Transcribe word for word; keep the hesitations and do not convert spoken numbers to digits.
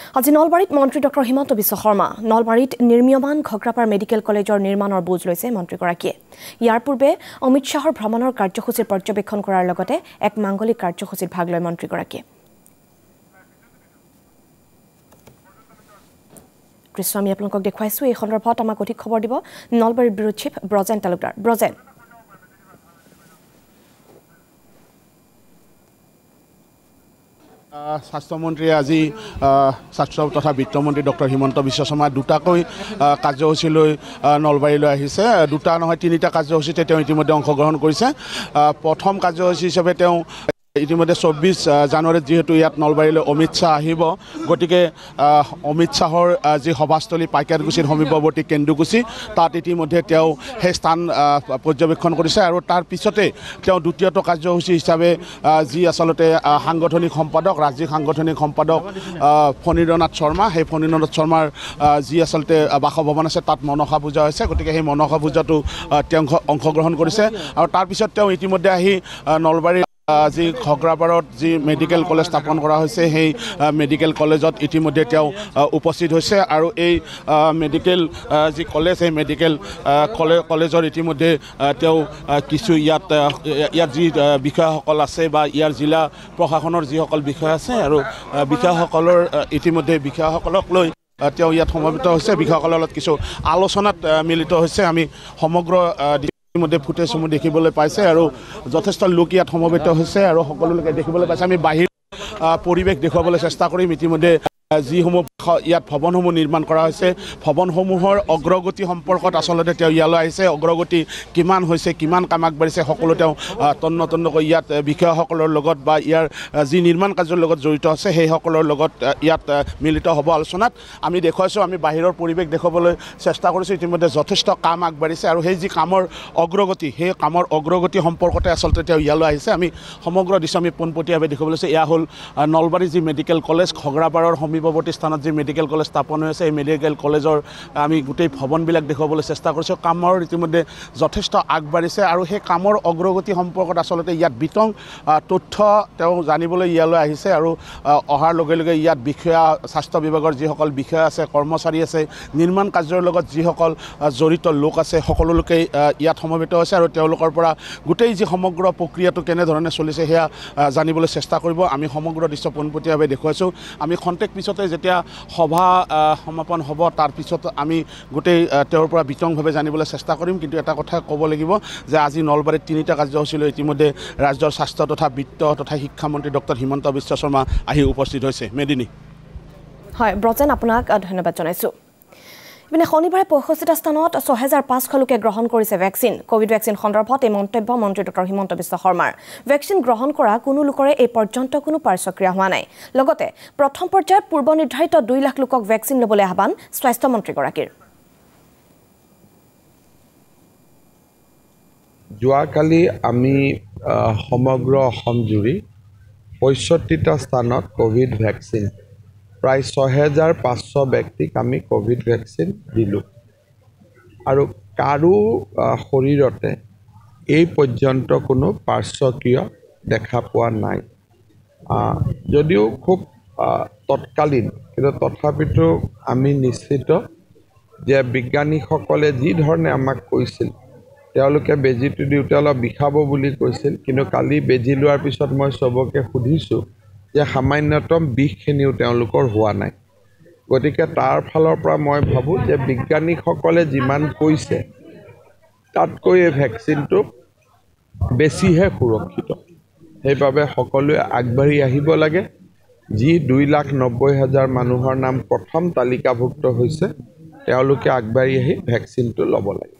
আজি নলবাৰীত মন্ত্ৰী ডক্টৰ হিমন্ত বিশ্ব শৰ্মা নলবাৰীত নিৰ্মীয়মান ঘগ্ৰাপাৰ মেডিকেল কলেজৰ নিৰ্মাণৰ বুজ লৈছে মন্ত্ৰীগৰাকীয়ে। ইয়াৰ পূৰ্বে অমিত শাহৰ ভ্ৰমণৰ কাৰ্যসূচীৰ পৰ্যবেক্ষণ কৰাৰ লগতে এক মাংগলিক কাৰ্যসূচীত ভাগ লয় মন্ত্ৰীগৰাকীয়ে। দৃশ্য আমি আপোনালোকক দেখুৱাইছো। এই সন্দৰ্ভত আমাক অধিক খবৰ দিব নলবাৰীৰ ব্যুৰো চিফ ব্ৰজেন তালুকদাৰ। ব্ৰজেন, স্বাস্থ্যমন্ত্ৰীয়ে আজি স্বাস্থ্য তথা বিত্তমন্ত্ৰী ডক্টৰ হিমন্ত বিশ্ব শৰ্মাই দুটাকৈ কাৰ্যসূচীলৈ নলবাৰীলৈ আহিছে। দুটা নহয় তিনিটা কাৰ্যসূচীতে তেওঁ ইতিমধ্যে অংশগ্ৰহণ কৰিছে। প্ৰথম কাৰ্যসূচী হিচাপে তেওঁ ইতিমধ্যে চৌব্বিছ জানুৱাৰীত যিহেতু ইয়াত নলবাৰীলৈ অমিত শ্বাহ আহিব, গতিকে অমিত শ্বাহৰ যি সভাস্থলী পাইকাৰকুছিৰ সমীপৱৰ্তী কেন্দুকুছি, তাত ইতিমধ্যে তেওঁ সেই স্থান পৰ্যবেক্ষণ কৰিছে। আৰু তাৰ পিছতে তেওঁ দ্বিতীয়টো কাৰ্যসূচী হিচাপে যি আচলতে সাংগঠনিক সম্পাদক ৰাজ্যিক সাংগঠনিক সম্পাদক ফণীন্দ্ৰনাথ শৰ্মা, সেই ফণীন্দ্ৰনাথ শৰ্মাৰ যি আচলতে বাসভৱন আছে তাত মনসা পূজা হৈছে, গতিকে সেই মনসা পূজাটো তেওঁ অংশগ্ৰহণ কৰিছে। আৰু তাৰপিছত তেওঁ ইতিমধ্যে আহি নলবাৰীৰ যি ঘগ্ৰাপাৰত যি মেডিকেল কলেজ স্থাপন কৰা হৈছে সেই মেডিকেল কলেজত ইতিমধ্যে তেওঁ উপস্থিত হৈছে। আৰু এই মেডিকেল যি কলেজ সেই মেডিকেল কলেজৰ ইতিমধ্যে তেওঁ কিছু ইয়াত ইয়াত যি বিষয়াসকল আছে বা ইয়াৰ জিলা প্ৰশাসনৰ যিসকল বিষয়া আছে আৰু বিষয়াসকলৰ ইতিমধ্যে বিষয়াসকলক লৈ তেওঁ ইয়াত সমবেত হৈছে। বিষয়াসকলৰ লগত কিছু আলোচনাত মিলিত হৈছে। আমি সমগ্ৰ ইতিমধ্যে ফুটেজসমূহ দেখিবলৈ পাইছে আৰু যথেষ্ট লোক ইয়াত সমবেত হৈছে আৰু সকলো লোকে দেখিবলৈ পাইছে। আমি বাহিৰ পৰিৱেশ দেখুৱাবলৈ চেষ্টা কৰিম। ইতিমধ্যে যিসমূহ ইয়াত ভৱনসমূহ নিৰ্মাণ কৰা হৈছে, ভৱনসমূহৰ অগ্ৰগতি সম্পৰ্কত আচলতে তেওঁ ইয়ালৈ আহিছে। অগ্ৰগতি কিমান হৈছে, কিমান কাম আগবাঢ়িছে, সকলো তেওঁ তন্ন তন্নকৈ ইয়াত বিষয়াসকলৰ লগত বা ইয়াৰ যি নিৰ্মাণ কাৰ্যৰ লগত জড়িত আছে সেইসকলৰ লগত ইয়াত মিলিত হ'ব আলোচনাত। আমি দেখুৱাইছোঁ, আমি বাহিৰৰ পৰিৱেশ দেখুৱাবলৈ চেষ্টা কৰিছোঁ। ইতিমধ্যে যথেষ্ট কাম আগবাঢ়িছে আৰু সেই যি কামৰ অগ্ৰগতি, সেই কামৰ অগ্ৰগতি সম্পৰ্কতে আচলতে তেওঁ ইয়ালৈ আহিছে। আমি সমগ্ৰ দৃশ্য আমি পোনপটীয়াভাৱে দেখিবলৈ লৈছোঁ। এয়া হ'ল নলবাৰী যি মেডিকেল কলেজ, ঘগ্ৰাপাৰৰ সমীপৱৰ্তী স্থানত যি মেডিকেল কলেজ স্থাপন হৈ আছে, এই মেডিকেল কলেজৰ আমি গোটেই ভৱনবিলাক দেখুৱাবলৈ চেষ্টা কৰিছোঁ। কামৰ ইতিমধ্যে যথেষ্ট আগবাঢ়িছে আৰু সেই কামৰ অগ্ৰগতি সম্পৰ্কত আচলতে ইয়াত বিতং তথ্য তেওঁ জানিবলৈ ইয়ালৈ আহিছে। আৰু অহাৰ লগে লগে ইয়াত বিষয়া, স্বাস্থ্য বিভাগৰ যিসকল বিষয়া আছে, কৰ্মচাৰী আছে, নিৰ্মাণ কাৰ্যৰ লগত যিসকল জড়িত লোক আছে, সকলো লোকে ইয়াত সমবেত হৈছে আৰু তেওঁলোকৰ পৰা গোটেই যি সমগ্ৰ প্ৰক্ৰিয়াটো কেনেধৰণে চলিছে সেয়া জানিবলৈ চেষ্টা কৰিব। আমি সমগ্ৰ দৃশ্য পোনপটীয়াভাৱে দেখুৱাইছোঁ। আমি খন্তেক পিছতে যেতিয়া সভা সমাপন হ'ব তাৰপিছত আমি গোটেই তেওঁৰ পৰা বিতংভাৱে জানিবলৈ চেষ্টা কৰিম। কিন্তু এটা কথা ক'ব লাগিব যে আজি নলবাৰীত তিনিটা কাৰ্যসূচীলৈ ইতিমধ্যে ৰাজ্যৰ স্বাস্থ্য তথা বিত্ত তথা শিক্ষামন্ত্ৰী ডক্টৰ হিমন্ত বিশ্ব শৰ্মা আহি উপস্থিত হৈছে। মেদিনী। হয় ব্ৰজেন, আপোনাক ধন্যবাদ জনাইছোঁ। ইপিনে শনিবাৰে পঁয়ষষ্ঠিটা স্থানত ছহেজাৰ পাঁচশ লোকে গ্ৰহণ কৰিছে ভেকচিন। কোভিড ভেকচিন সন্দৰ্ভত এই মন্তব্য মন্ত্ৰী ডক্টৰ হিমন্ত বিশ্ব শৰ্মাৰ। ভেকচিন গ্ৰহণ কৰা কোনো লোকৰে এই পৰ্যন্ত কোনো পাৰ্শ্বক্ৰিয়া হোৱা নাই। লগতে প্ৰথম পৰ্যায়ত পূৰ্ব নিৰ্ধাৰিত দুই লাখ লোকক ভেকচিন ল'বলৈ আহ্বান স্বাস্থ্যমন্ত্ৰীগৰাকীৰ। যোৱাকালি আমি সমগ্ৰ অসমজুৰি পঁয়ষষ্ঠিটা স্থানত কোভিড ভেকচিন প্ৰায় ছহেজাৰ পাঁচশ ব্যক্তিক আমি কোভিড ভেকচিন দিলোঁ আৰু কাৰো শৰীৰতে এই পৰ্যন্ত কোনো পাৰ্শ্বক্ৰিয়া দেখা পোৱা নাই। যদিও খুব তৎকালীন, কিন্তু তথাপিতো আমি নিশ্চিত যে বিজ্ঞানীসকলে যি ধৰণে আমাক কৈছিল, তেওঁলোকে বেজীটো দিওঁতে অলপ বিষাব বুলি কৈছিল, কিন্তু কালি বেজী লোৱাৰ পিছত মই চবকে সুধিছোঁ যে সামান্যতম বিষখিনিও তেওঁলোকৰ হোৱা নাই। গতিকে তাৰ ফালৰ পৰা মই ভাবোঁ যে বিজ্ঞানীসকলে যিমান কৈছে তাতকৈ এই ভেকচিনটো বেছিহে সুৰক্ষিত। সেইবাবে সকলোৱে আগবাঢ়ি আহিব লাগে। যি দুই লাখ নব্বৈ হাজাৰ মানুহৰ নাম প্ৰথম তালিকাভুক্ত হৈছে তেওঁলোকে আগবাঢ়ি আহি ভেকচিনটো ল'ব লাগে।